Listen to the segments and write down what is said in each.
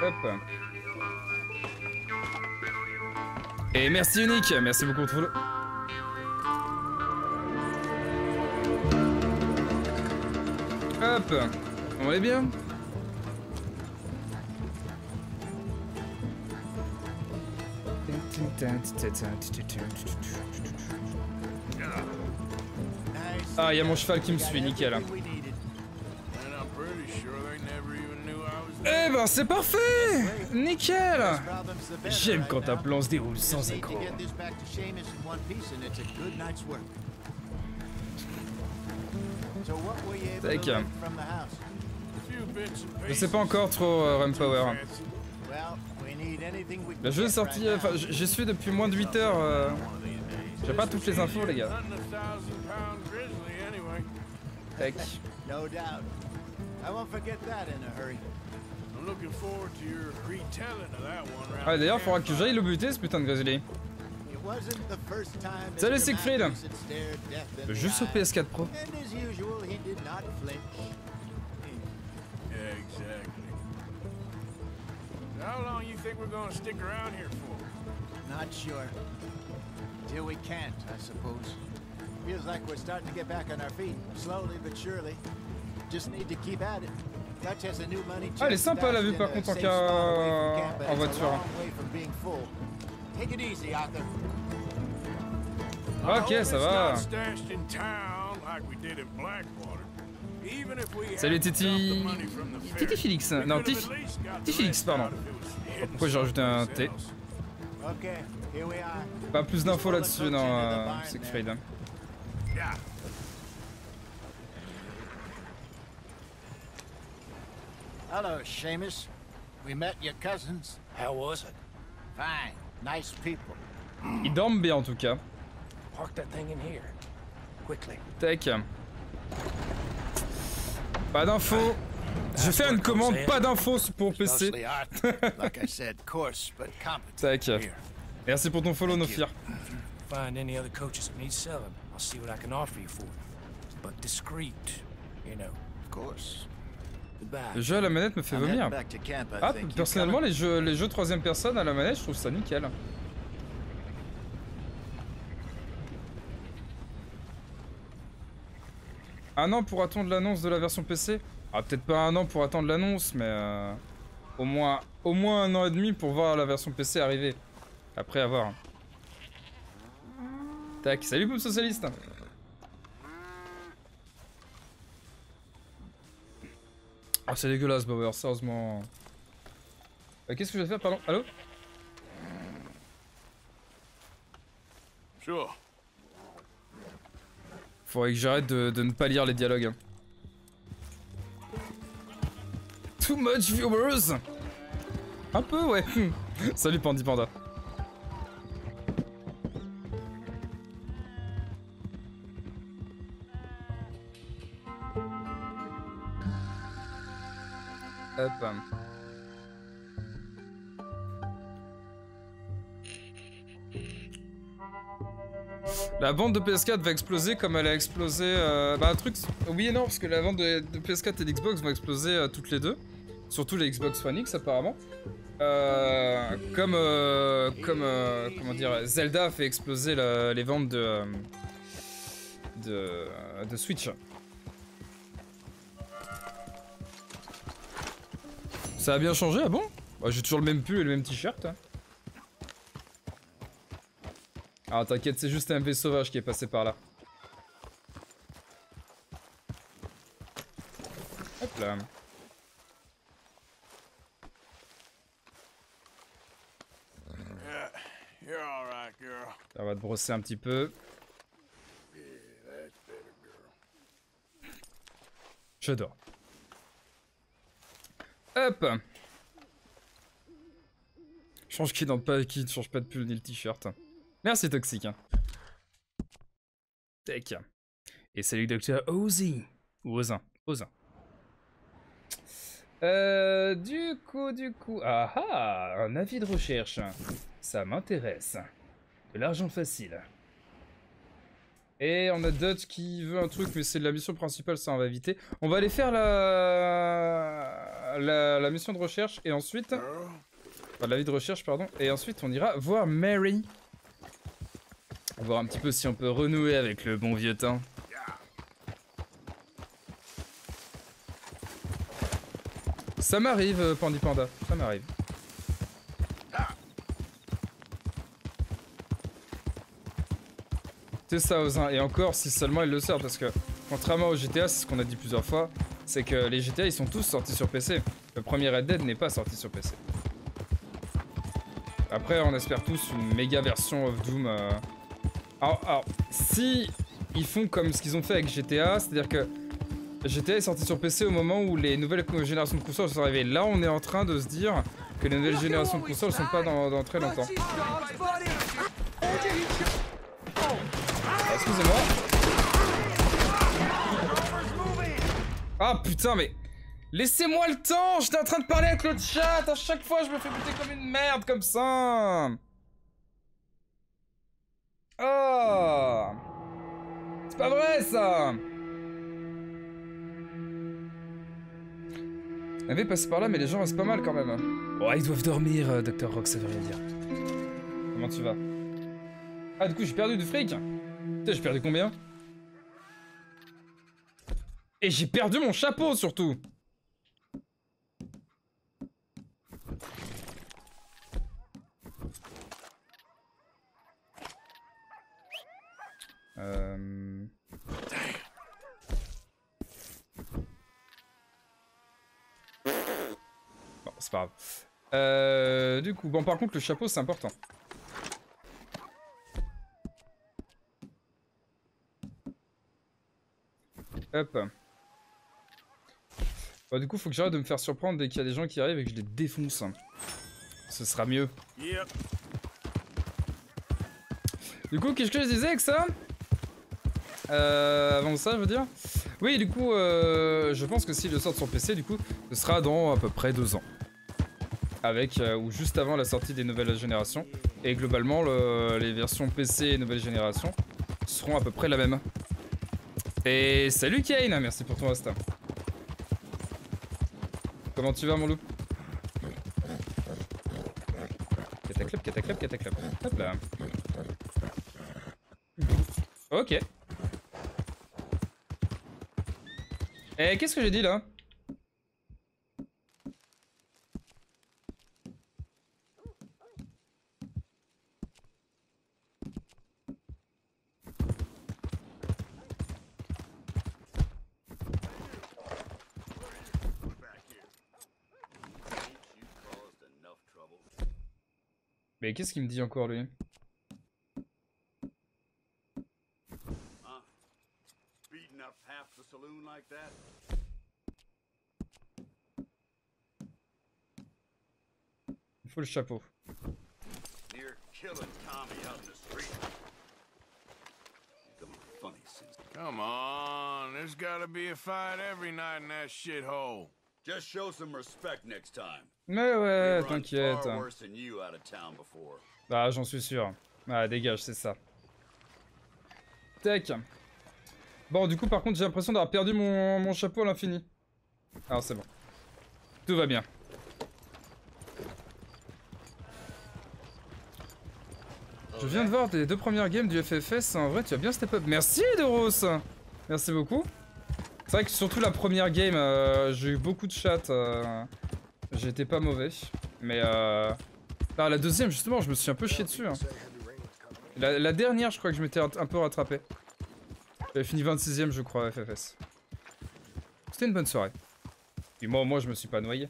Hop. Et merci Unique, merci beaucoup de follow. Hop, on est bien. Ah, il y a mon cheval qui me suit, nickel. Eh ben, c'est parfait! Nickel! J'aime quand ta plan se déroule sans accroc. Tac. Je sais pas encore trop Runpower. Le jeu est sorti, enfin j'y suis depuis moins de 8 heures. J'ai pas toutes les infos les gars. Tac. Ah d'ailleurs faudra que j'aille le buter ce putain de grizzly. Salut Siegfried. Le jeu sur PS4 Pro. How long you think we're gonna stick around here for? Not sure. Till we can't, I suppose. Feels like we're starting to get back on our feet, slowly but surely. Just need to keep at it. Dutch has a new money chest. Ah, elle est sympa la vue par contre en voiture. Take it easy, Arthur. Ok, ça va. Salut Titi. Titi Félix. Non, Titi Félix, pardon. Pourquoi j'ai rajouté un T? Pas plus d'infos là-dessus, non, Siegfried. Hello, Seamus. We met your cousins. How was it? Fine. Nice people. Ils dorment bien en tout cas. Park that thing in here. Quickly. Tac. Pas d'infos. Je fais une commande, pas d'infos pour PC. Like I said, coarse but competent. Tac. Merci pour ton follow, Nofir. Find any other coaches that need selling. I'll see what I can offer you for. But discreet, you know. Of course. Le jeu à la manette me fait vomir. Ah, personnellement, les jeux troisième personne à la manette, je trouve ça nickel. Un an pour attendre l'annonce de la version PC? Ah, peut-être pas un an pour attendre l'annonce, mais au moins un an et demi pour voir la version PC arriver. Après avoir. Tac, salut Boom Socialiste. Ah, c'est dégueulasse, Bauer, sérieusement. Qu'est-ce que je vais faire, pardon? Allô? Sure. Faudrait que j'arrête de ne pas lire les dialogues. Too much viewers. Un peu, ouais. Salut Pandi Panda. Hop. La vente de PS4 va exploser comme elle a explosé... Bah un truc... Oui et non, parce que la vente de PS4 et d'Xbox vont exploser toutes les deux. Surtout les Xbox One X apparemment. Comment dire... Zelda a fait exploser les ventes de Switch. Ça a bien changé, ah bon? Bah, j'ai toujours le même pull et le même t-shirt. Hein. Ah t'inquiète, c'est juste un MV sauvage qui est passé par là. Hop là. On va te brosser un petit peu. J'adore. Hop. Change qui ne change pas de pull ni le t-shirt. Merci Toxic. Tac. Et salut Docteur Ozzy. Ou Ozin. Ozin. Du coup... Ah ah, un avis de recherche. Ça m'intéresse. De l'argent facile. Et on a Dutch qui veut un truc, mais c'est de la mission principale, ça on va éviter. On va aller faire la mission de recherche et ensuite... Enfin, la vie de recherche, pardon. Et ensuite, on ira voir Mary. On va voir un petit peu si on peut renouer avec le bon vieux temps. Ça m'arrive, Pandy Panda. Ça m'arrive. C'est ça, Ozin. Et encore, si seulement il le sort. Parce que, contrairement au GTA, c'est ce qu'on a dit plusieurs fois, c'est que les GTA, ils sont tous sortis sur PC. Le premier Red Dead n'est pas sorti sur PC. Après, on espère tous une méga version of Doom. Alors, si ils font comme ce qu'ils ont fait avec GTA, c'est-à-dire que GTA est sorti sur PC au moment où les nouvelles générations de consoles sont arrivées. Là, on est en train de se dire que les nouvelles générations de consoles sont pas dans très longtemps. Excusez-moi. Ah putain, mais... Laissez-moi le temps. J'étais en train de parler avec le chat. À chaque fois, je me fais buter comme une merde comme ça. Oh, c'est pas vrai ça. On avait passé par là, mais les gens restent pas mal quand même. Oh, ils doivent dormir, Dr. Rock, ça veut rien dire. Comment tu vas? Ah, du coup, j'ai perdu du fric. Putain, j'ai perdu combien? Et j'ai perdu mon chapeau surtout. Bon, c'est pas grave. Du coup, bon, par contre, le chapeau, c'est important. Hop. Bon, du coup, faut que j'arrête de me faire surprendre dès qu'il y a des gens qui arrivent et que je les défonce. Ce sera mieux. Yep. Du coup, qu'est-ce que je disais avec ça? Avant ça, je veux dire. Oui, du coup, je pense que s'il le sort sur PC, du coup, ce sera dans à peu près 2 ans. Avec, ou juste avant la sortie des nouvelles générations. Et globalement, les versions PC et nouvelle génération seront à peu près la même. Et salut Kane, merci pour ton host. Comment tu vas, mon loup? Cataclop, cataclop, cataclop. Hop là. Ok. Et qu'est-ce que j'ai dit là? Mais qu'est-ce qu'il me dit encore lui? Il faut le chapeau. Come on, there's gotta be a fight every night in that shithole. Just show some respect next time. Mais ouais, t'inquiète. Ah, j'en suis sûr. Ah, dégage, c'est ça. Tac. Bon, du coup, par contre, j'ai l'impression d'avoir perdu mon chapeau à l'infini. Alors, c'est bon. Tout va bien. Je viens de voir les 2 premières games du FFS. En vrai, tu as bien step up. Merci, Doros. Merci beaucoup. C'est vrai que surtout la première game, j'ai eu beaucoup de chat. J'ai été pas mauvais. Mais la deuxième, justement, je me suis un peu chié dessus. Hein. La dernière, je crois que je m'étais un peu rattrapé. J'avais fini 26ème, je crois, FFS. C'était une bonne soirée. Et moi, je me suis pas noyé.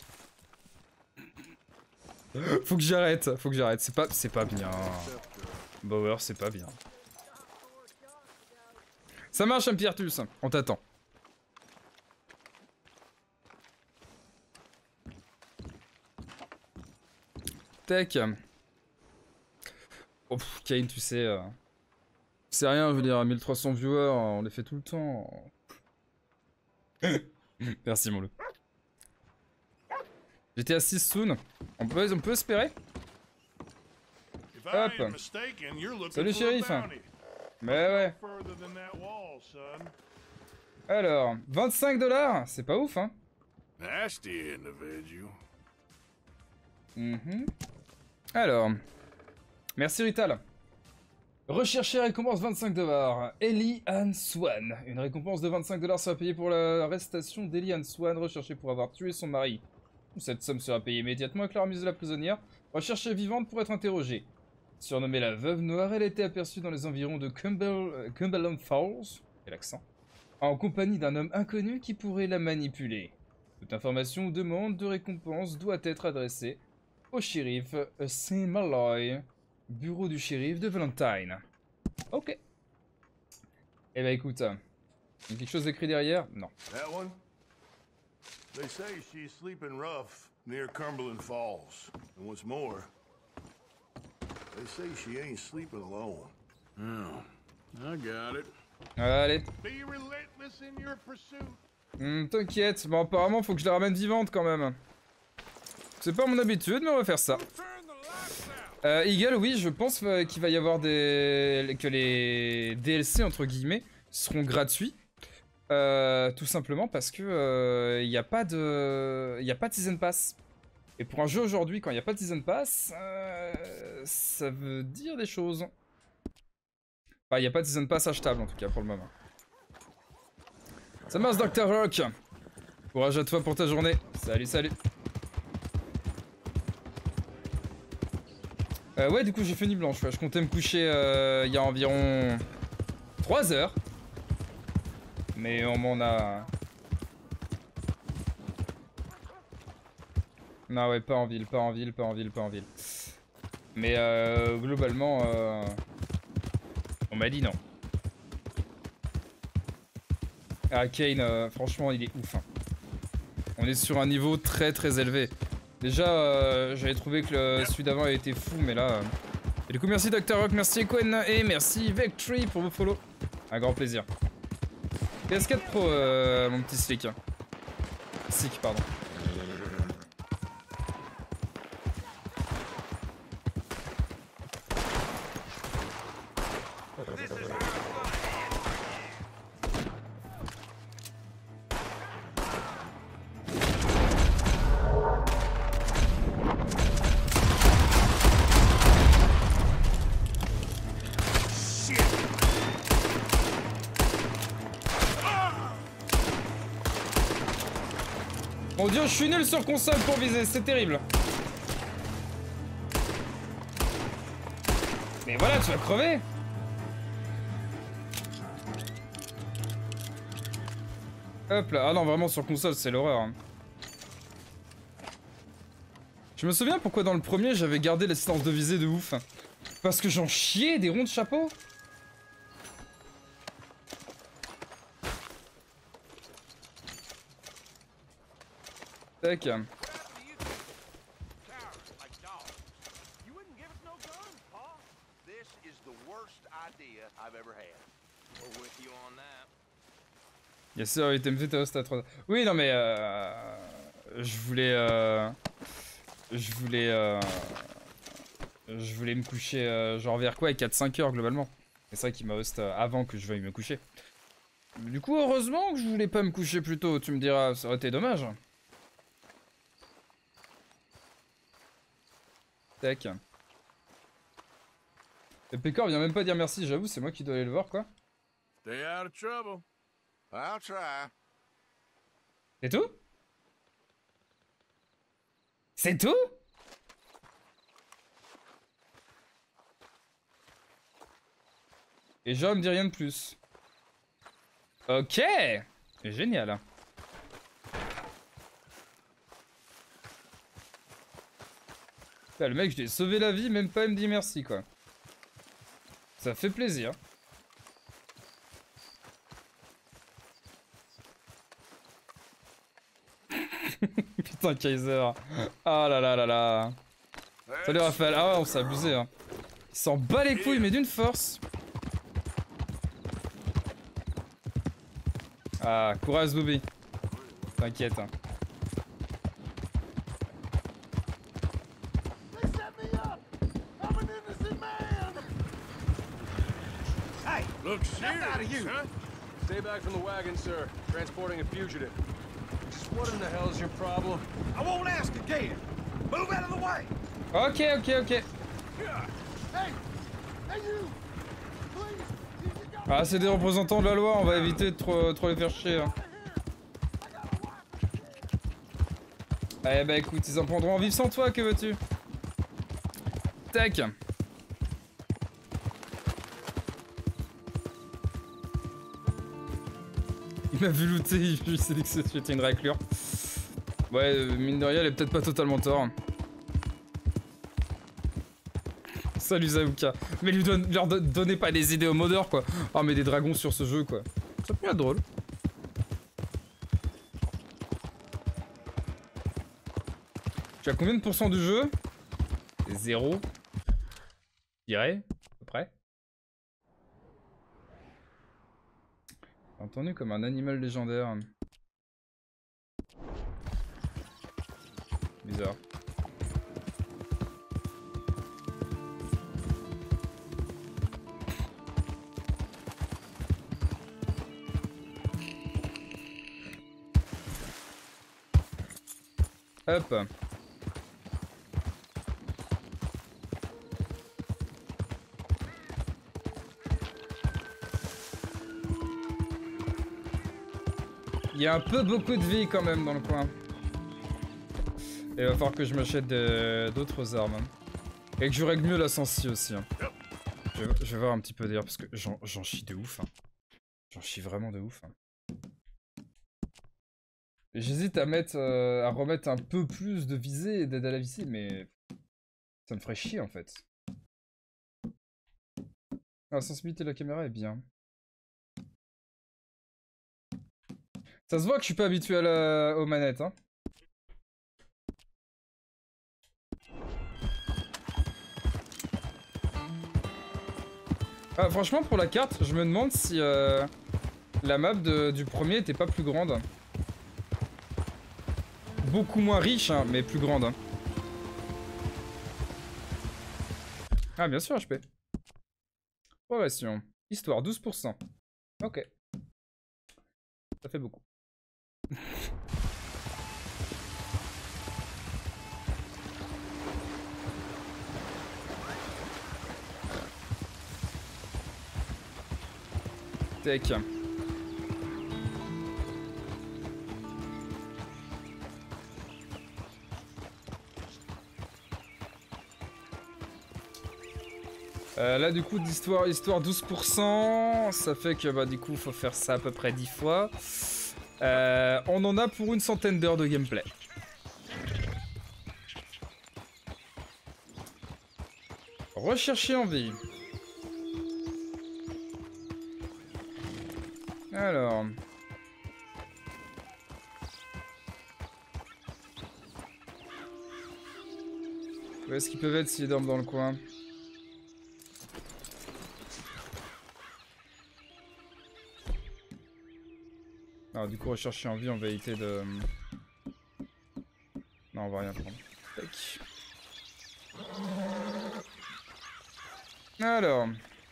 Faut que j'arrête, faut que j'arrête. C'est pas bien. Bauer, c'est pas bien. Ça marche, Piertus. On t'attend. Tac. Oh, Kane, tu sais... C'est rien, je veux dire, 1300 viewers, on les fait tout le temps. Merci, mon loup. J'étais à 6 soon. On peut espérer. Hop. Salut, shérif. Mais ouais. Alors, 25 $, c'est pas ouf, hein. Nasty individual. Alors, merci Rital. Rechercher récompense 25$. Ellie Ann Swan. Une récompense de 25$ sera payée pour l'arrestation d'Ellie Ann Swan, recherchée pour avoir tué son mari. Cette somme sera payée immédiatement avec la remise de la prisonnière, recherchée vivante pour être interrogée. Surnommée la Veuve Noire, elle a été aperçue dans les environs de Cumberland Falls, quel accent, en compagnie d'un homme inconnu qui pourrait la manipuler. Toute information ou demande de récompense doit être adressée au shérif St. Malloy, bureau du shérif de Valentine. Ok. Eh ben écoute, il y a quelque chose écrit derrière? Non. That one? They say she's sleeping rough near Cumberland Falls. And what's more, they say she ain't sleeping alone. Oh, I got it. Allez. Be relentless in your pursuit. T'inquiète, bon apparemment faut que je la ramène vivante quand même. C'est pas mon habitude, mais on va faire ça. Eagle, oui, je pense qu'il va y avoir que les DLC entre guillemets seront gratuits. Tout simplement parce que il n'y a pas de Season Pass. Et pour un jeu aujourd'hui, quand il n'y a pas de Season Pass, ça veut dire des choses. Enfin, il n'y a pas de Season Pass achetable en tout cas pour le moment. Ça marche, Dr. Rock. Courage à toi pour ta journée. Salut, salut. Ouais, du coup, j'ai fait nuit blanche. Ouais. Je comptais me coucher il y a environ 3 heures. Mais on m'en a... Non, ouais, pas en ville, pas en ville, pas en ville, pas en ville. Mais globalement, on m'a dit non. Arcane, franchement, il est ouf. Hein. On est sur un niveau très très élevé. Déjà, j'avais trouvé que celui d'avant avait été fou, mais là... Et du coup, merci Dr. Rock, merci Equen et merci Vectry pour vos follow. Un grand plaisir. PS4 Pro, mon petit slick. Sick, pardon. Mon dieu, je suis nul sur console pour viser, c'est terrible. Mais voilà, tu vas crever. Hop là, ah non, vraiment sur console, c'est l'horreur. Hein. Je me souviens pourquoi dans le premier j'avais gardé l'assistance de visée de ouf. Parce que j'en chiais des ronds de chapeau. Tac. Yes sir, il t'aime fait à 3. Oui, non mais je voulais me coucher genre vers quoi, 4-5 heures globalement. C'est ça qui m'a host avant que je veuille me coucher. Du coup, heureusement que je voulais pas me coucher plus tôt, tu me diras, ça aurait été dommage. Tac. Et Pécor vient même pas dire merci, j'avoue, c'est moi qui dois aller le voir, quoi. Stay out of trouble. I'll try. C'est tout? C'est tout? Et Jean me dit rien de plus. Ok. Génial. Là, le mec, je lui ai sauvé la vie, même pas il me dit merci, quoi. Ça fait plaisir. Putain, Kaiser. Ah là là là là. Salut Raphaël. Ah ouais, on s'est abusé. Hein. Il s'en bat les couilles, mais d'une force. Ah, courage, Bobby. T'inquiète. Hein. Look serious, huh? Stay back from the wagon, sir. Transporting a fugitive. Just What in the hell's your problem? I won't ask again. Move out of the way. Ok, ok, ok. Ah, c'est des représentants de la loi, on va éviter de trop les faire chier. Hein. Eh bah écoute, ils en prendront en vivre sans toi, que veux-tu? Tac. Il m'a vu looter, il s'est dit que c'était une raclure. Ouais, mine de rien, elle est peut-être pas totalement tort. Salut Zaouka. Mais leur donnez pas des idées aux modeurs, quoi. Oh, mais des dragons sur ce jeu, quoi. Ça peut être drôle. Tu as combien de pourcents du jeu? 0. Je dirais, à peu près. Entendu comme un animal légendaire. Bizarre. Hop. Il y a un peu beaucoup de vie quand même dans le coin. Et il va falloir que je m'achète d'autres armes. Et que je règle mieux la sensi aussi. Hein. Je vais voir un petit peu d'ailleurs parce que j'en chie de ouf. Hein. J'en chie vraiment de ouf. Hein. J'hésite à remettre un peu plus de visée et d'aide à la visée, mais ça me ferait chier en fait. La sensibilité de la caméra est bien. Ça se voit que je suis pas habitué aux manettes, hein. Ah, franchement, pour la carte, je me demande si la map du premier était pas plus grande. Beaucoup moins riche, hein, mais plus grande. Hein. Ah, bien sûr, HP. Progression. Histoire, 12%. Ok. Ça fait beaucoup. Tech. Là du coup d'histoire 12%, ça fait que bah du coup faut faire ça à peu près 10 fois. On en a pour une centaine d'heures de gameplay. Rechercher en vie. Alors. Où est-ce qu'ils peuvent être s'ils dorment dans le coin? Alors du coup rechercher en vie, on va éviter de... Non, on va rien prendre. Tac. Alors...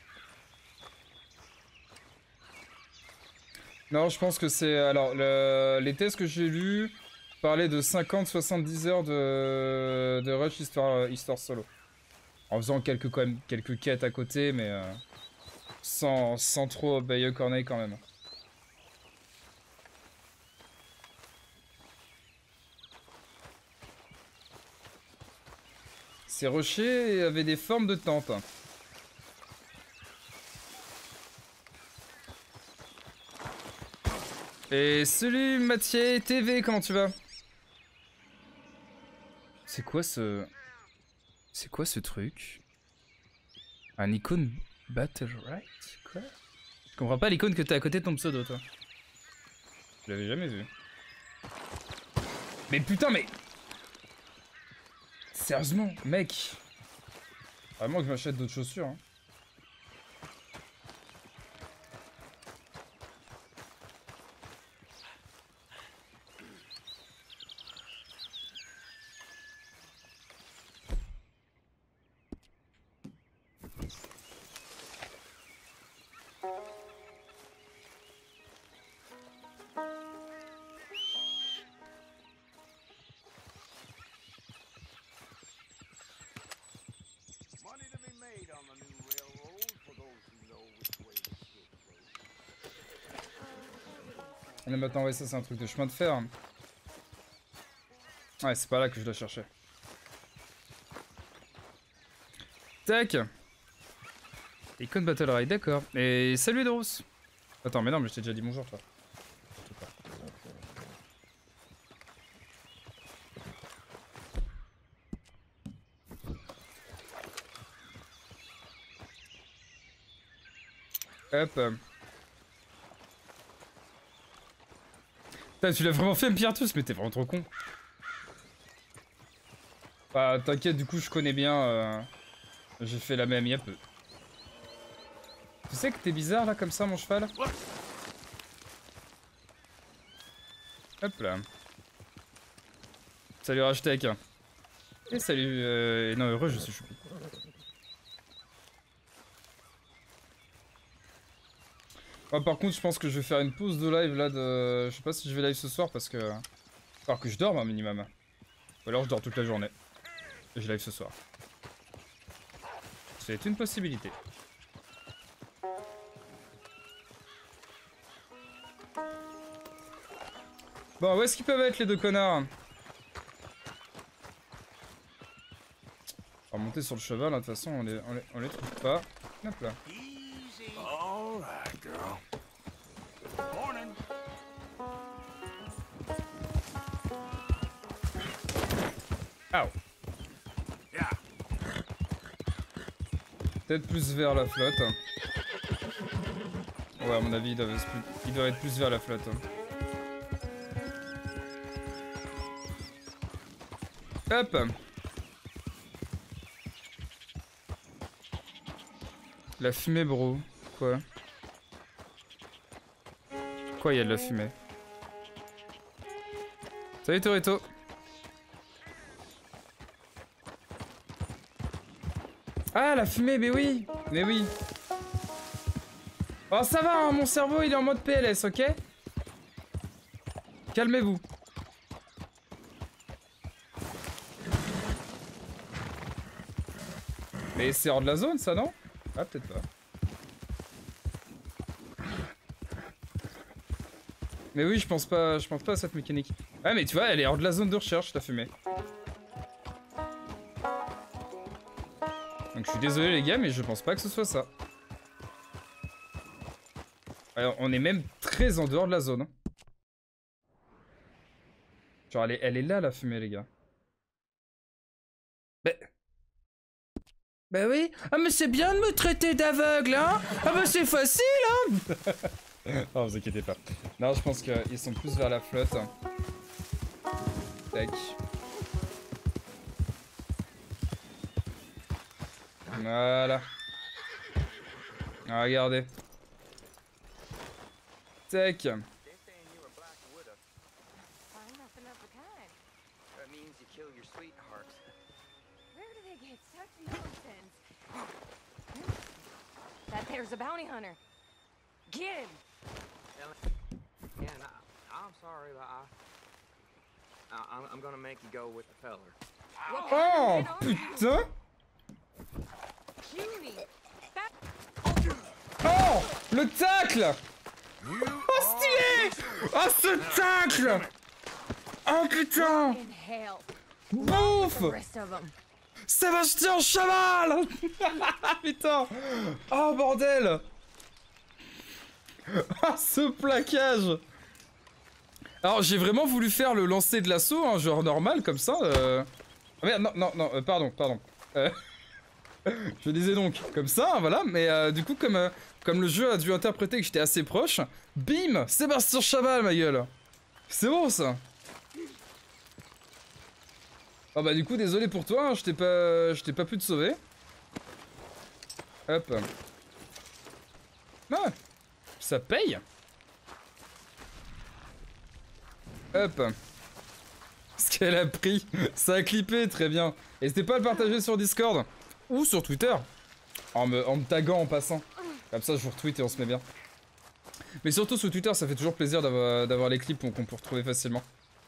Non, je pense que c'est... Alors, les tests que j'ai lus parlaient de 50-70 heures de rush histoire solo. En faisant quelques quêtes à côté, mais sans trop bailler corneille quand même. Ces rochers avaient des formes de tentes. Et salut Mathieu TV, comment tu vas? C'est quoi ce truc? Un icône Battle Right? Quoi? Je comprends pas l'icône que t'as à côté de ton pseudo, toi. Je l'avais jamais vu. Mais putain, mais... Sérieusement, mec. Vraiment que je m'achète d'autres chaussures, hein. Mais maintenant, ouais, ça c'est un truc de chemin de fer. Ouais, c'est pas là que je dois chercher. Tac. Icon Battle Ride, d'accord. Et salut Doros. Attends, mais non, mais je t'ai déjà dit bonjour, toi. Hop. Putain, tu l'as vraiment fait, Pierre tous, mais t'es vraiment trop con. Bah, t'inquiète, du coup, je connais bien. J'ai fait la même il y a peu. Tu sais que t'es bizarre, là, comme ça, mon cheval? Hop là. Salut, Rashtek. Et salut, non, heureux, je suis choupi. Ah, par contre, je pense que je vais faire une pause de live là de... Je sais pas si je vais live ce soir parce que... Alors que je dorme un minimum. Ou alors je dors toute la journée. Et je live ce soir. C'est une possibilité. Bon, où est-ce qu'ils peuvent être les deux connards? On va monter sur le cheval, hein, de toute façon on les trouve pas. Hop là. All right, girl. Morning. Ow. Yeah. Peut-être plus vers la flotte. Ouais, à mon avis, il doit être plus vers la flotte. Hop. La fumée, bro. Quoi? Quoi, il y a de la fumée? Salut, Torito. Ah, la fumée, mais oui. Mais oui. Oh, ça va, hein, mon cerveau, il est en mode PLS, ok? Calmez-vous. Mais c'est hors de la zone, ça, non? Ah, peut-être pas. Mais oui, je pense pas à cette mécanique. Ah, mais tu vois, elle est hors de la zone de recherche, la fumée. Donc je suis désolé les gars, mais je pense pas que ce soit ça. Alors, on est même très en dehors de la zone. Hein. Genre, elle est là, la fumée, les gars. Bah oui. Ah, mais c'est bien de me traiter d'aveugle, hein. Ah, bah c'est facile, hein. Non, vous inquiétez pas. Non, je pense qu'ils sont plus vers la flotte. Tac. Voilà. Ah, regardez. Tac. That there's a bounty hunter. Get him. Yeah, I'm sorry, but I'm gonna make you go with the feller. Oh, putain. Oh, le tacle. Oh, stylé. Oh, ce tacle. Oh, putain. Bouffe. Ça va jeter en cheval. Putain. Oh, bordel. Ah, ce plaquage. Alors, j'ai vraiment voulu faire le lancer de l'assaut, hein, genre normal, comme ça. Ah, merde, non, pardon. Je disais donc, comme ça, hein, voilà. Mais du coup, comme le jeu a dû interpréter que j'étais assez proche, bim, Sébastien Chaval, ma gueule. C'est bon, ça. Ah bah du coup désolé pour toi, hein, je t'ai pas pu te sauver. Hop. Ah, ça paye. Hop. Ce qu'elle a pris, ça a clippé, très bien. N'hésitez pas à le partager sur Discord ou sur Twitter en me taguant en passant. Comme ça je vous retweet et on se met bien. Mais surtout sur Twitter, ça fait toujours plaisir d'avoir les clips qu'on peut retrouver facilement.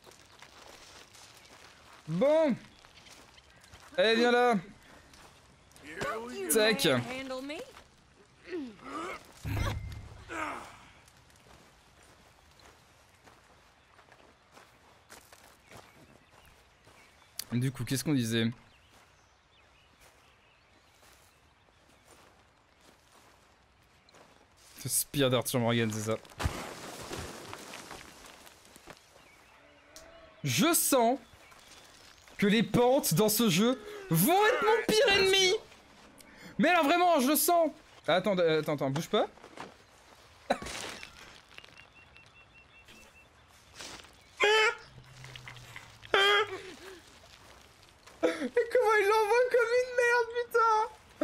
Bon. Allez, viens là. Tac. Du coup, qu'est-ce qu'on disait? Ce spire d'Arthur Morgan, c'est ça. Je sens que les pentes dans ce jeu vont être mon pire ennemi. Mais alors vraiment, je le sens. Attends, bouge pas. Et comment il l'envoie comme une merde, putain.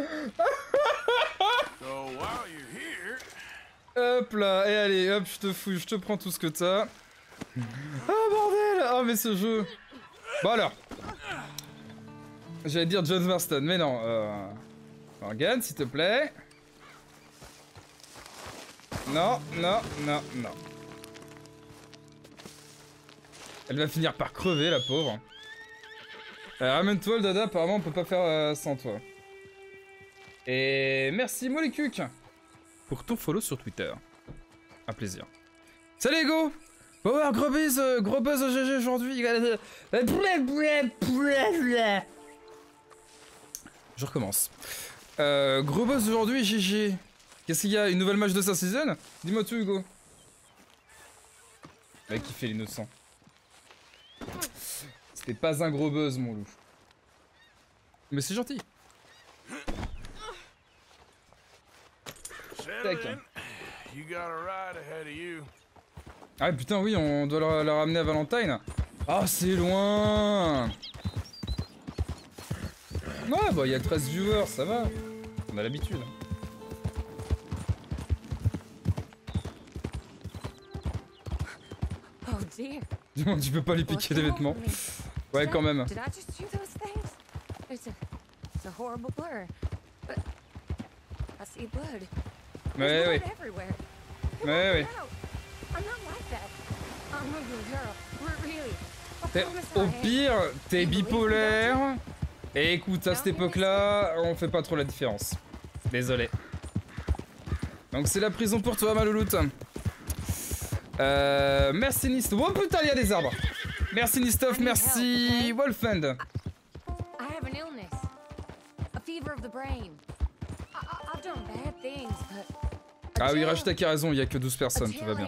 So while you're here, Hop là, et allez, hop, je te fouille, je te prends tout ce que t'as. Ah bordel. Oh mais ce jeu. Bon alors. J'allais dire John Marston, mais non. Morgan, s'il te plaît. Non, non, non, non. Elle va finir par crever, la pauvre. Ramène-toi, le dada, apparemment on peut pas faire sans toi. Et merci Molécuc pour ton follow sur Twitter. Un plaisir. Salut Ego. Oh, gros buzz au GG aujourd'hui. Je recommence. Gros buzz aujourd'hui, GG. Qu'est-ce qu'il y a? Une nouvelle match de sa season? Dis-moi tout, Hugo. Ouais, qui fait l'innocent. C'était pas un gros buzz, mon loup. Mais c'est gentil. Tac. Ah putain, oui, on doit la ramener à Valentine. Ah, c'est loin. Ouais, bah, il y a 13 viewers, ça va. On a l'habitude. Oh dear. Dis-moi, tu peux pas lui piquer des vêtements. Ouais, quand même. Did I just do those things? It's a horrible blur. But I see blood. Ouais, ouais. Everywhere. Ouais, ouais. I'm not like that. I'm a good girl. Really. Au pire, t'es bipolaire. Et écoute, à cette époque-là, on fait pas trop la différence. Désolé. Donc c'est la prison pour toi, ma louloute. Merci Nistoff. Oh putain, il y a des arbres. Merci Nistoff, merci Wolfend. I have an illness. A fever of the brain. I've done bad things, but ah oui, Rachta qui a raison, il y a que 12 personnes, tout va bien.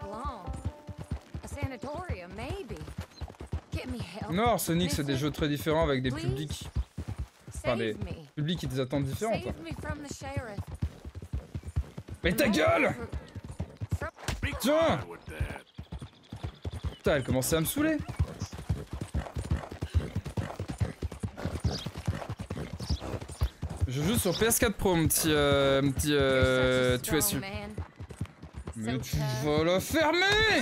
Non, Arsenic, c'est des jeux très différents avec des publics. Enfin, des publics qui des attentes différentes. Mais ta gueule! Tiens! Putain, elle commençait à me saouler. Je joue sur PS4 Pro, mon petit tu es su. Mais tu vas la fermer!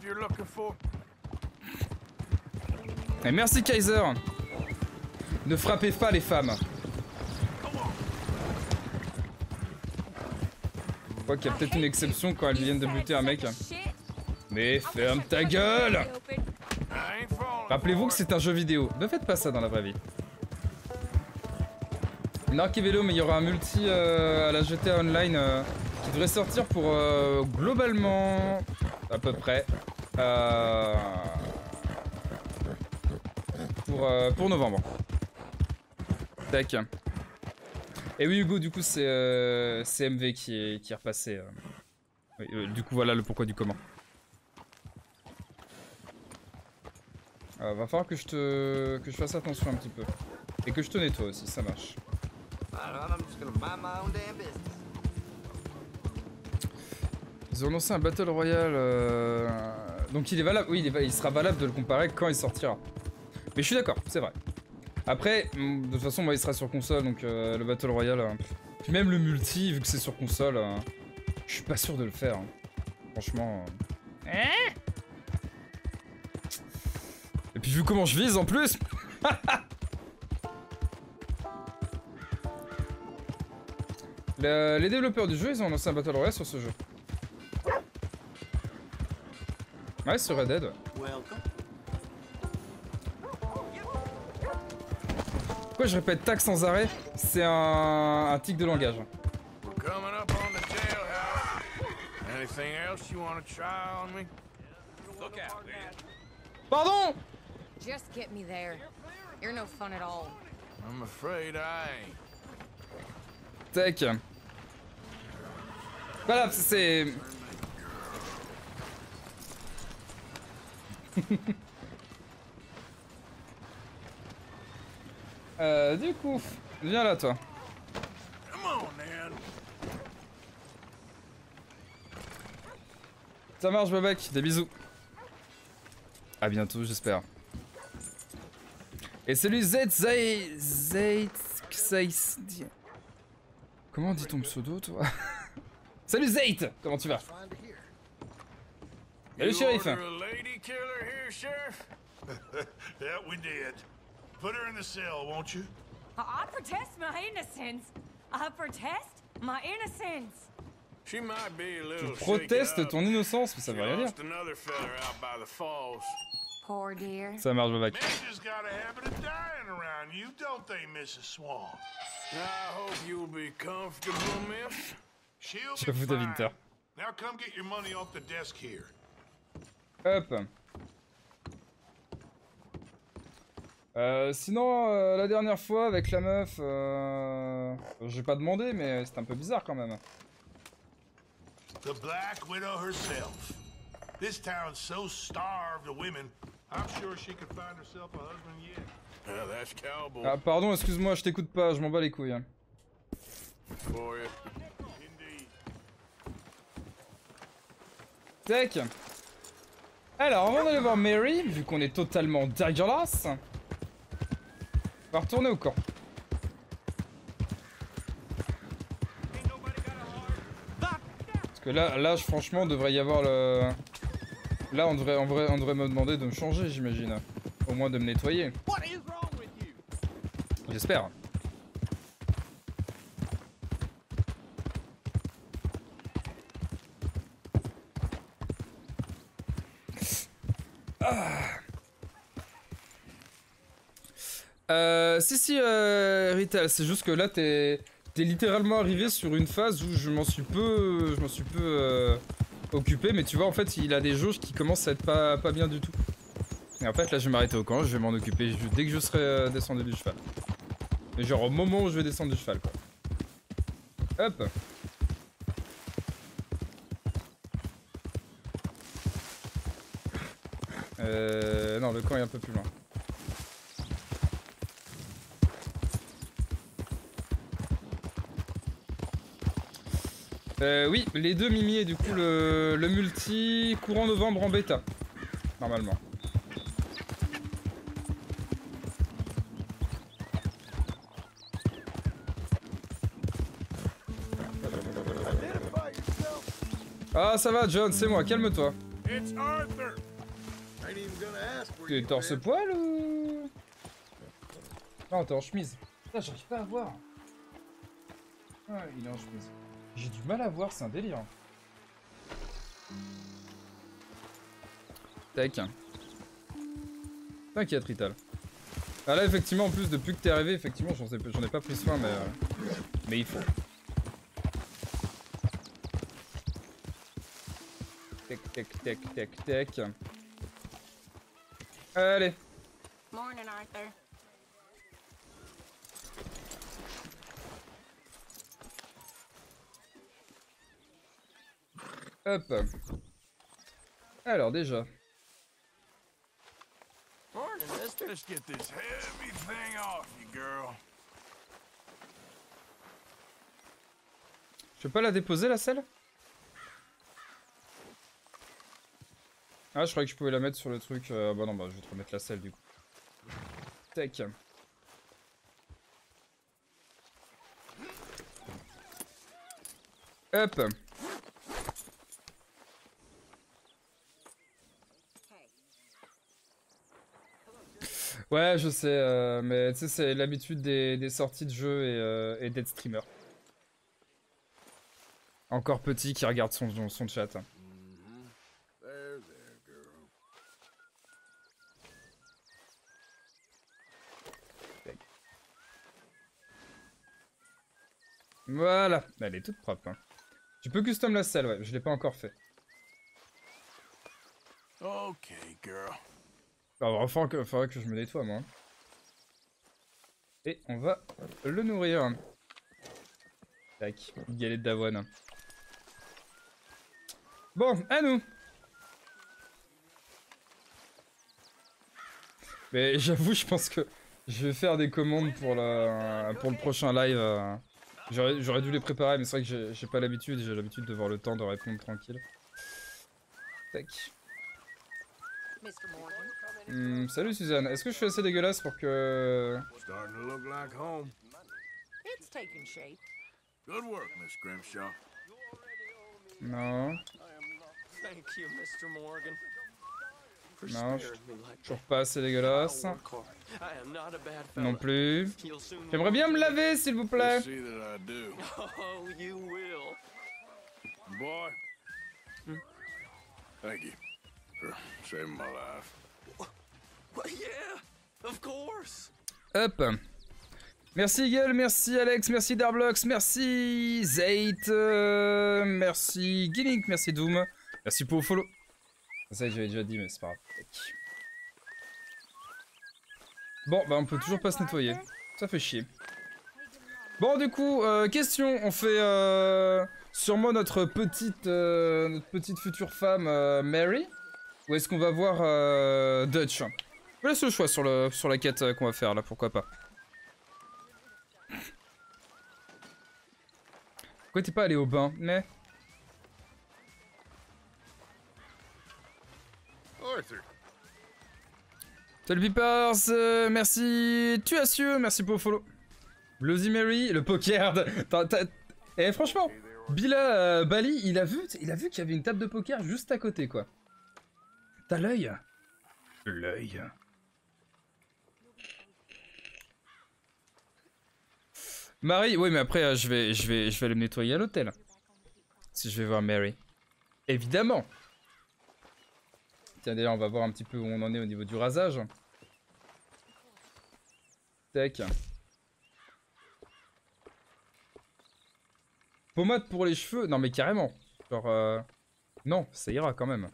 Et merci Kaiser. Ne frappez pas les femmes. Je crois qu'il y a peut-être une exception quand elles viennent de buter un mec. Mais ferme ta gueule! Rappelez-vous que c'est un jeu vidéo. Ne faites pas ça dans la vraie vie. Narkivelo, mais il y aura un multi à la GTA Online qui devrait sortir pour globalement à peu près pour novembre. Tac. Et oui Hugo, du coup c'est MV qui est repassé. Oui, du coup voilà le pourquoi du comment. Va falloir que je fasse attention un petit peu. Et que je te nettoie aussi, ça marche. Ils ont lancé un Battle Royale. Donc il est valable, oui il sera valable de le comparer quand il sortira. Mais je suis d'accord, c'est vrai. Après, de toute façon moi il sera sur console, donc le Battle Royale. Puis même le multi, vu que c'est sur console, je suis pas sûr de le faire. Hein. Franchement. Et puis vu comment je vise en plus. Les développeurs du jeu, ils ont lancé un Battle Royale sur ce jeu. Ouais, sur Red Dead. Pourquoi je répète tac sans arrêt? C'est un tic de langage. Just get me there. You're no fun at all. I'm afraid I ain't. Tac. Voilà, c'est... Du coup, viens là toi. Come on, man. Ça marche, Bobek, des bisous. À bientôt, j'espère. Et salut Comment dit ton pseudo, toi? Salut Zayt. Comment tu vas? Salut, shérif. Order a lady killer here, Sheriff? Yeah, we did. Put her in the cell, won't you? I protest my innocence. I protest my innocence. She might be a Tu little protestes shaken up. ton innocence, mais ça veut rien dire. Lost another fella out by the falls. Poor dear. Ça marche, Bobek. Bitches got a habit of dying around you, don't they, Mrs. Swan? I hope you'll be comfortable, miss. She'll be J'avoue, fine. Davinter. Now come get your money off the desk here. Hop. Sinon, la dernière fois avec la meuf, j'ai pas demandé, mais c'était un peu bizarre quand même. The Black Widow herself. This town's so starved of women, I'm sure she could find herself a husband yet. That's cowboy Ah, pardon, excuse-moi, je t'écoute pas, je m'en bats les couilles. Hein. for you. Indeed. Tac. Alors, avant d'aller voir Mary, vu qu'on est totalement dégueulasse, on va retourner au camp. Parce que là, franchement, devrait y avoir le... Là, on devrait me demander de me changer, j'imagine. Au moins de me nettoyer. J'espère. Si, Rital, c'est juste que là, t'es littéralement arrivé sur une phase où je m'en suis peu occupé, mais tu vois, en fait, il a des jauges qui commencent à être pas bien du tout. Et en fait, là, je vais m'arrêter au camp, je vais m'en occuper dès que je serai descendu du cheval. Mais genre au moment où je vais descendre du cheval, quoi. Hop. Non, le camp est un peu plus loin. Oui, les deux Mimi et du coup le multi courant novembre en bêta, normalement. Ah ça va John, c'est moi, calme-toi. It's Arthur. T'es torse-poil ou... Non, t'es en chemise. Putain, j'arrive pas à voir. Ah, il est en chemise. J'ai du mal à voir, c'est un délire. Tac. T'inquiète, Rital. Ah là, effectivement, en plus, depuis que t'es arrivé, effectivement, j'en ai pas pris soin, mais il faut. Tac, tac, tac, tac, tac. Allez. Morning, Arthur. Hop. Alors déjà. Morning, mister. Let's get this heavy thing off you, girl. Je peux pas la déposer, la selle? Ah, je croyais que je pouvais la mettre sur le truc. Bah non, bah je vais te remettre la selle du coup. Tac. Hop. Ouais, je sais, mais tu sais, c'est l'habitude des sorties de jeu et d'être streamer. Encore petit qui regarde son chat. There, girl. Voilà, elle est toute propre. Hein. Tu peux custom la selle, ouais, je l'ai pas encore fait. Okay, girl. Alors, il faudrait que je me nettoie, moi. Et on va le nourrir. Tac, une galette d'avoine. Bon, à nous. Mais j'avoue, je pense que je vais faire des commandes pour le prochain live. J'aurais dû les préparer, mais c'est vrai que j'ai pas l'habitude. J'ai l'habitude de voir le temps de répondre tranquille. Tac. Salut Suzanne, est-ce que je suis assez dégueulasse pour que... Starting to look like home. It's taking shape. Good work, Miss Grimshaw. Non. Thank you, Mr. Morgan. For Non, sparing me like toujours pas assez dégueulasse. that. I am not a bad fella. Non plus. You'll soon J'aimerais bien me laver, s'il vous plaît. See that I do. Oh, you will. Boy. Thank you for saving my life. Well, yeah, of course. Hop. Merci Eagle, merci Alex, merci Darblox, merci Zayt, merci Gilink, merci Doom, merci pour le follow. Ça j'avais déjà dit mais c'est pas grave. Bon bah on peut toujours pas se nettoyer, ça fait chier. Bon du coup, question, on fait sûrement notre petite future femme Mary, ou est-ce qu'on va voir Dutch? Je vous laisse le choix sur la quête qu'on va faire là, pourquoi pas. Pourquoi t'es pas allé au bain? Mais... Arthur. Salut Peepers, merci Tuacieux, merci pour le follow. Bloody Mary, le poker. Eh franchement, Bila Bali, il a vu qu'il y avait une table de poker juste à côté quoi. T'as l'œil? L'œil. Marie, oui mais après je vais aller me nettoyer à l'hôtel. Si je vais voir Mary. Évidemment. Tiens d'ailleurs on va voir un petit peu où on en est au niveau du rasage. Tac. Pommade pour les cheveux, non mais carrément. Genre non, ça ira quand même.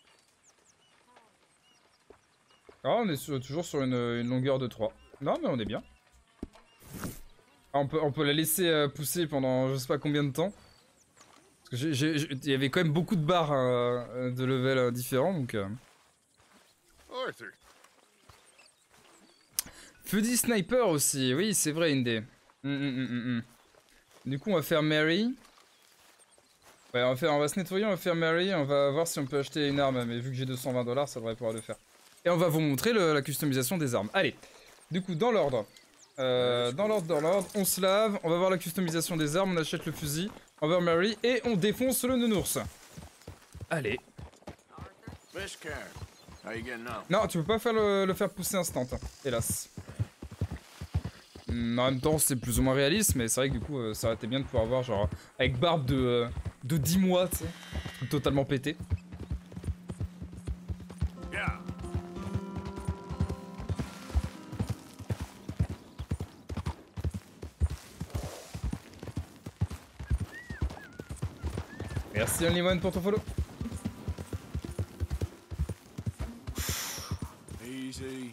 Ah on est toujours sur une longueur de 3. Non mais on est bien. Ah, on peut la laisser pousser pendant je sais pas combien de temps. Parce que il y avait quand même beaucoup de barres de level différents donc... Arthur. Fuddy Sniper aussi, oui c'est vrai Indé. Du coup on va faire Mary. Ouais on va se nettoyer, on va faire Mary, on va voir si on peut acheter une arme, mais vu que j'ai 220 $, ça devrait pouvoir le faire. Et on va vous montrer la customisation des armes. Allez, du coup dans l'ordre. Dans l'ordre, on se lave, on va voir la customisation des armes, on achète le fusil, on va Mary et on défonce le nounours. Allez. Miss Karen, how you getting on? Non, tu peux pas faire le faire pousser instant, hein, hélas. En même temps, c'est plus ou moins réaliste, mais c'est vrai que du coup, ça aurait été bien de pouvoir voir, genre, avec barbe de 10 mois, tu sais, totalement pété. Yeah. Merci Only One pour ton follow. Easy.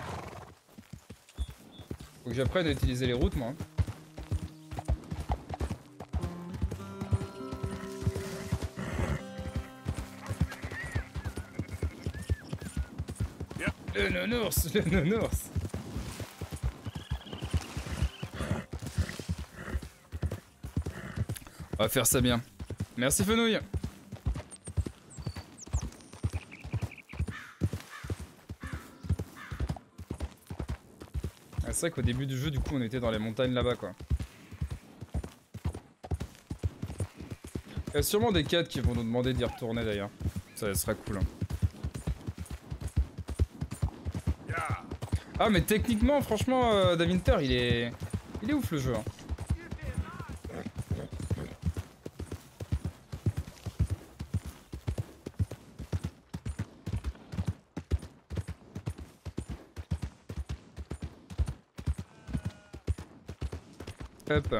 Faut que j'apprenne à utiliser les routes, moi. Le nounours, le nounours. On va faire ça bien. Merci Fenouille. Ah, c'est vrai qu'au début du jeu, du coup, on était dans les montagnes là-bas, quoi. Il y a sûrement des quêtes qui vont nous demander d'y retourner d'ailleurs. Ça sera cool. Hein. Ah mais techniquement, franchement, Davinter, il est ouf le jeu. Hein. Hop.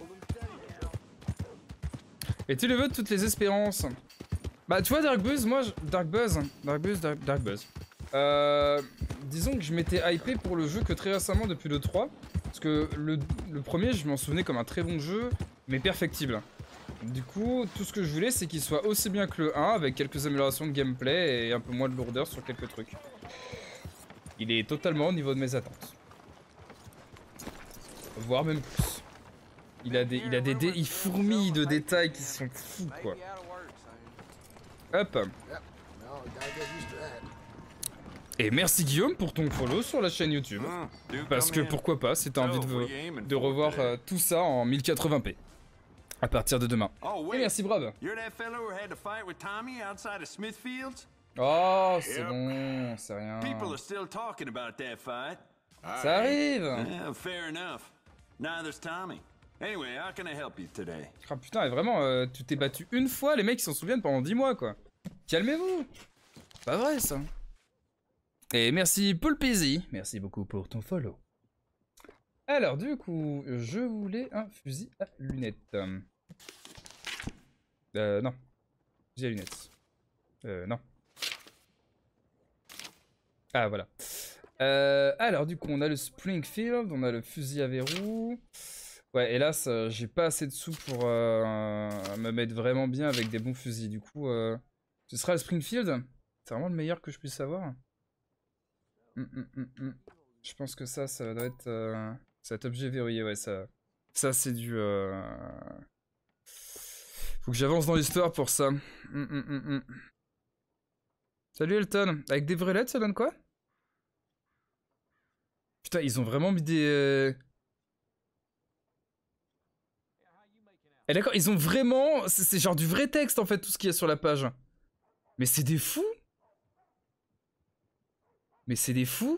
Et tu le veux de toutes les espérances. Bah tu vois Dark Buzz, moi Dark Buzz. Disons que je m'étais hypé pour le jeu que très récemment depuis le 3. Parce que le premier, je m'en souvenais comme un très bon jeu, mais perfectible. Du coup, tout ce que je voulais, c'est qu'il soit aussi bien que le 1, avec quelques améliorations de gameplay et un peu moins de lourdeur sur quelques trucs. Il est totalement au niveau de mes attentes. Voire même plus. Il fourmille de détails qui sont fous, quoi. Hop. Et merci Guillaume pour ton follow sur la chaîne YouTube. Parce que pourquoi pas, si t'as envie de revoir tout ça en 1080p. À partir de demain. Et merci Brab. Oh, c'est bon, c'est rien. Ça arrive. Ah putain, et vraiment, tu t'es battu une fois, les mecs ils s'en souviennent pendant 10 mois, quoi. Calmez-vous. Pas vrai, ça. Et merci Paul Pézy, merci beaucoup pour ton follow. Alors, du coup, je voulais un fusil à lunettes. Non. Fusil à lunettes. Non. Ah, voilà. Alors, du coup, on a le Springfield, on a le fusil à verrou. Ouais, hélas, j'ai pas assez de sous pour me mettre vraiment bien avec des bons fusils. Du coup, ce sera le Springfield. C'est vraiment le meilleur que je puisse avoir. Je pense que ça doit être cet objet verrouillé, ouais, ça c'est du... Faut que j'avance dans l'histoire pour ça. Salut Elton, avec des vraies lettres, ça donne quoi? Putain, ils ont vraiment mis des... Eh d'accord, ils ont vraiment... C'est genre du vrai texte, en fait, tout ce qu'il y a sur la page. Mais c'est des fous. Mais c'est des fous.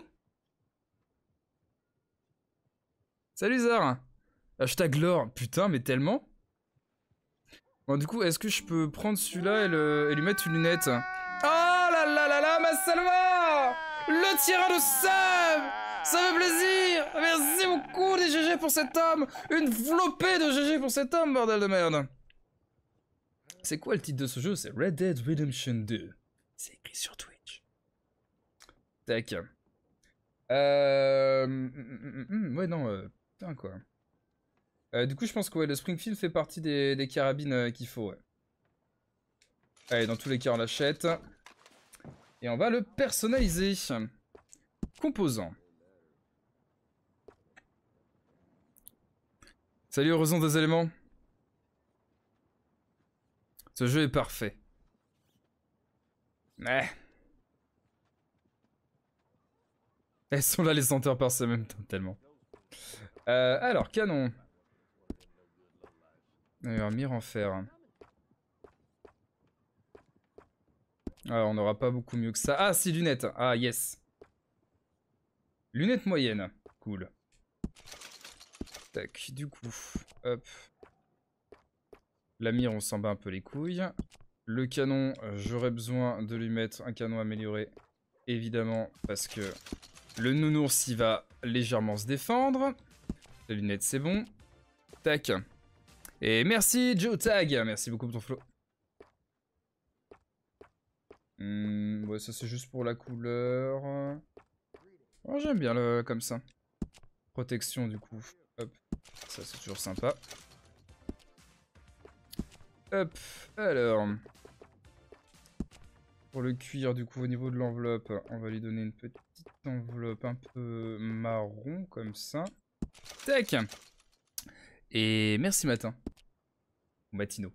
Salut Zar. Hashtag lore. Putain, mais tellement. Bon, du coup, est-ce que je peux prendre celui-là et lui mettre une lunette? Oh là là là là, ma Salva! Le tyrannosaure! Ça fait plaisir! Merci beaucoup des GG pour cet homme! Une flopée de GG pour cet homme, bordel de merde! C'est quoi le titre de ce jeu? C'est Red Dead Redemption 2. C'est écrit sur Twitch. Tac. Ouais, non, putain, quoi. Du coup, je pense que ouais, le Springfield fait partie des carabines qu'il faut, ouais. Allez, dans tous les cas, on l'achète. Et on va le personnaliser. Composant. Salut, heureusement des éléments. Ce jeu est parfait. Ouais. Elles sont là les senteurs par ce même temps, tellement. Alors, canon. Un mire en fer. Alors, on n'aura pas beaucoup mieux que ça. Ah, si, lunettes. Ah, yes. Lunettes moyennes. Cool. Tac, du coup. Hop. La mire, on s'en bat un peu les couilles. Le canon, j'aurais besoin de lui mettre un canon amélioré. Évidemment, parce que le nounours, il va légèrement se défendre. Les lunettes, c'est bon. Tac. Et merci, Joe Tag. Merci beaucoup pour ton flow. Ouais, ça, c'est juste pour la couleur. Oh, j'aime bien le comme ça. Protection, du coup. Hop. Ça, c'est toujours sympa. Hop. Alors. Pour le cuir, du coup, au niveau de l'enveloppe, on va lui donner une petite enveloppe un peu marron, comme ça. Tac. Et merci matin. Ou matino.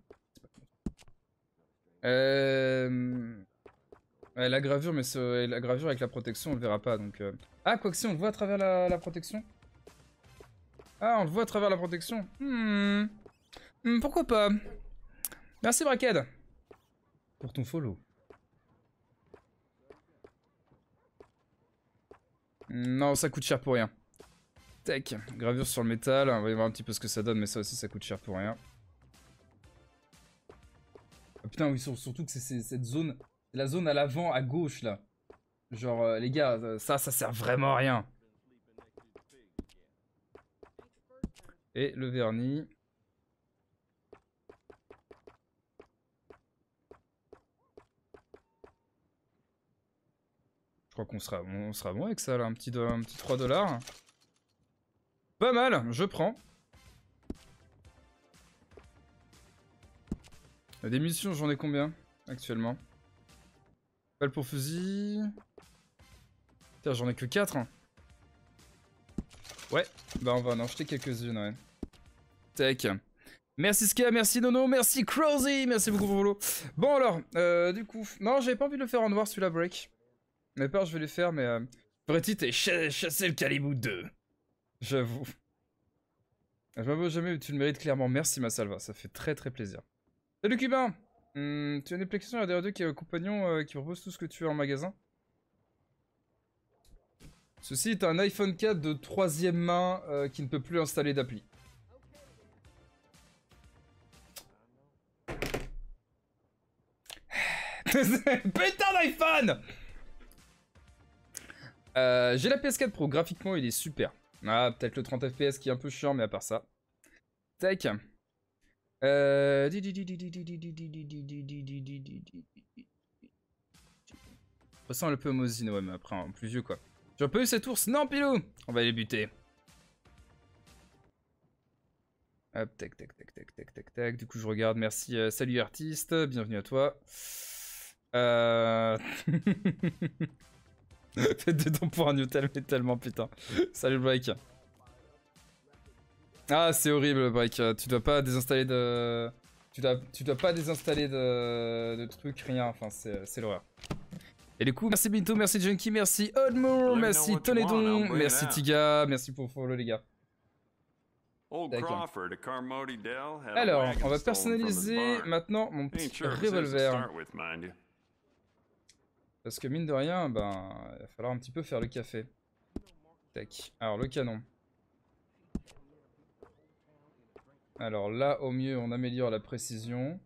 La gravure, mais la gravure avec la protection, on le verra pas, donc... Ah, quoi que si, on le voit à travers la protection. Ah, on le voit à travers la protection. Pourquoi pas. Merci, Bracked. Pour ton follow. Non, ça coûte cher pour rien. Tac, gravure sur le métal. On va y voir un petit peu ce que ça donne, mais ça aussi, ça coûte cher pour rien. Oh, putain, oui, surtout que c'est cette zone... La zone à l'avant, à gauche, là. Genre, les gars, ça sert vraiment à rien. Et le vernis. Je crois qu'on sera bon avec ça, là. Un petit $3. Pas mal, je prends. Des munitions, j'en ai combien actuellement? Balle pour fusil. Putain, j'en ai que 4. Hein. Ouais, bah on va en acheter quelques-unes, ouais. Tac. Merci Ska, merci Nono, merci Crowsy, merci beaucoup pour vos lots. Bon alors, du coup, non, j'avais pas envie de le faire en noir celui-là, break. Mais pas, je vais le faire, mais Pretty, t'es chasser le Calibou 2. J'avoue. Je m'avoue jamais, tu le mérites clairement. Merci ma salva, ça fait très très plaisir. Salut Cubain. Tu as une application RDR2 qui est compagnon qui propose tout ce que tu as en magasin. Ceci est un iPhone 4 de 3e main qui ne peut plus installer d'appli. Putain d'iPhone. J'ai la PS4 Pro, graphiquement il est super. Ah, peut-être le 30 FPS qui est un peu chiant, mais à part ça. Tac. Ça ressemble un peu à Mozino, ouais, mais après, en plus vieux quoi. J'ai pas eu cet ours. Non, Pilou. On va les buter. Hop, tac, tac, tac, tac, tac, tac, tac. Du coup, je regarde. Merci. Salut, artiste. Bienvenue à toi. Faites des dons pour un Newtel, mais tellement, putain. Salut, Break. Ah, c'est horrible, Break. Tu dois pas désinstaller de... Tu dois pas désinstaller de trucs, rien. Enfin, c'est l'horreur. Et du coup, merci Binto, merci Junkie, merci Oddmoor, merci Tonedon, merci Tiga, merci pour follow les gars. Alors, on va personnaliser maintenant mon petit revolver. Parce que mine de rien, ben, il va falloir un petit peu faire le café. Tac. Alors, le canon. Alors là, au mieux, on améliore la précision.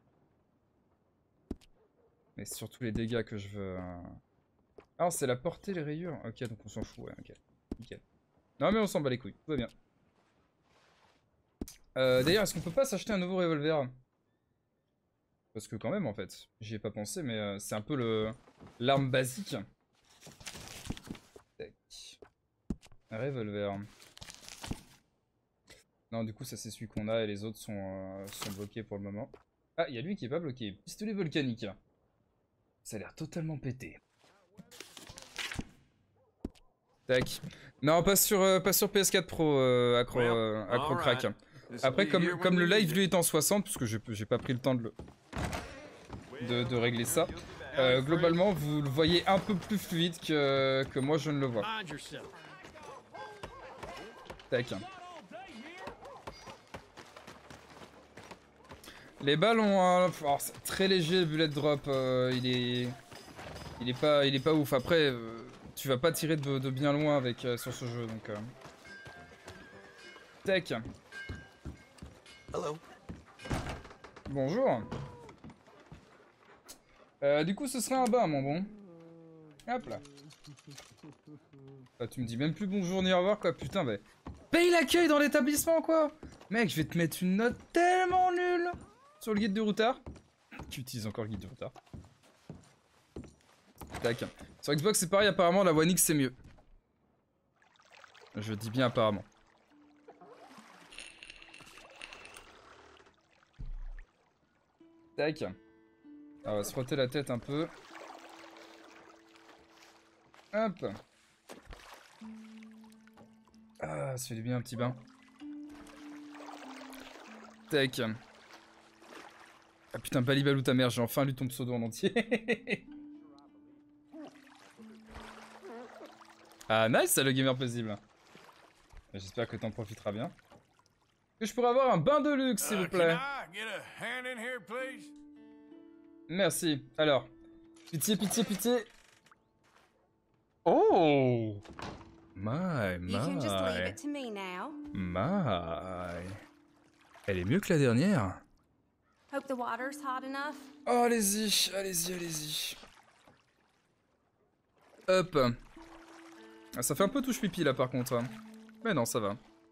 Mais c'est surtout les dégâts que je veux... Ah, c'est la portée, les rayures. Ok, donc on s'en fout, ouais, ok. Nickel. Non, mais on s'en bat les couilles, tout va bien. D'ailleurs, est-ce qu'on peut pas s'acheter un nouveau revolver? Parce que quand même, en fait, j'y ai pas pensé, mais c'est un peu l'arme basique. Tac. Un revolver. Non, du coup, ça c'est celui qu'on a et les autres sont bloqués pour le moment. Ah, il y a lui qui est pas bloqué. Pistolet volcanique. Ça a l'air totalement pété. Tac. Non, pas sur PS4 Pro, accro crack. Après, comme le live lui est en 60, parce que j'ai pas pris le temps de régler ça, globalement, vous le voyez un peu plus fluide que moi je ne le vois. Tac. Les balles ont un... Oh, c'est très léger le bullet drop, il est pas ouf. Après, tu vas pas tirer de bien loin avec sur ce jeu, donc... Tac. Hello. Bonjour. Du coup, ce serait un bain, mon bon. Hop là. Ah, tu me dis même plus bonjour ni au revoir, quoi. Putain, bah... Paye l'accueil dans l'établissement, quoi. Mec, je vais te mettre une note tellement nulle sur le guide du routard. Tu utilises encore le guide du routard. Tac. Sur Xbox, c'est pareil, apparemment, la One X, c'est mieux. Je dis bien apparemment. Tac. On va se frotter la tête un peu. Hop. Ah, ça fait du bien un petit bain. Tac. Ah putain, Balibalou ta mère, j'ai enfin lu ton pseudo en entier. Ah nice, ça le gamer paisible. J'espère que t'en profiteras bien. Que je pourrais avoir un bain de luxe, s'il vous plaît. Merci. Alors, pitié, pitié, pitié. Oh, my. Elle est mieux que la dernière. Oh, allez-y, allez-y, allez-y. Hop. Ah, ça fait un peu touche pipi là par contre. Mais non, ça va.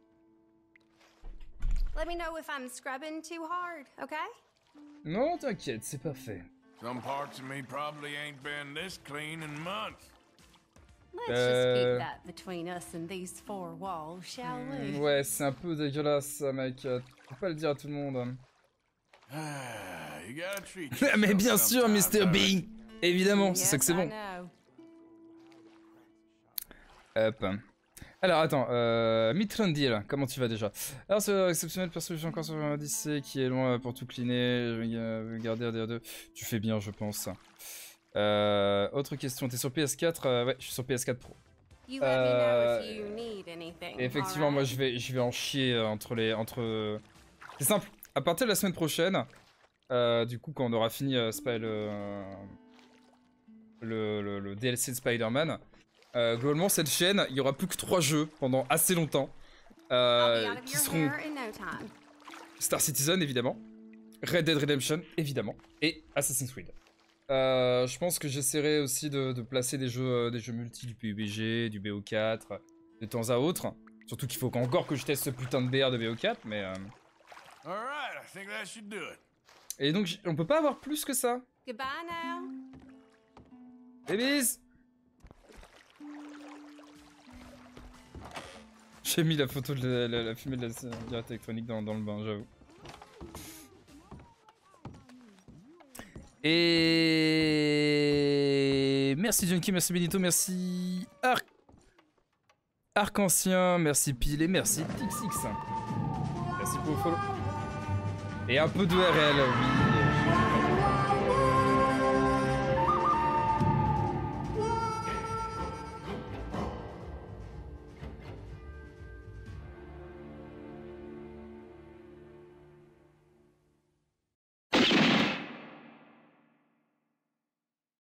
Let me know if I'm scrubbing too hard, okay? Non, t'inquiète, c'est parfait. Some parts of me probably ain't been this clean in months. Let's just keep that between us and these four walls, shall we? Ouais, c'est un peu dégueulasse, ça, mec. Faut pas le dire à tout le monde. You gotta treat Mais bien yourself sûr, sometimes, Mr. B. right? Évidemment, c'est ça que c'est bon. Hop. Alors, attends, Mitrandil, comment tu vas déjà? Alors, c'est exceptionnel, perso, je suis encore sur un Odyssey qui est loin pour tout cleaner. Je vais garder RDR2. Tu fais bien, je pense. Autre question, t'es sur PS4? Ouais, je suis sur PS4 Pro. Effectivement, moi je vais en chier entre. C'est simple. À partir de la semaine prochaine, du coup, quand on aura fini le DLC de Spider-Man, globalement cette chaîne, il y aura plus que 3 jeux pendant assez longtemps, qui seront Star Citizen évidemment, Red Dead Redemption évidemment, et Assassin's Creed. Je pense que j'essaierai aussi de placer des jeux multi, du PUBG, du BO4, de temps à autre. Surtout qu'il faut encore que je teste ce putain de BR de BO4, mais... Alright, I think that should do it. Et donc, on peut pas avoir plus que ça. Goodbye now. Et bis. J'ai mis la photo de la fumée de la cigarette électronique dans le bain, j'avoue. Et merci Junkie, merci Benito, merci Arc-Ancien, merci Pile et merci Tixix. Merci pour le follow. Et un peu de RL, oui.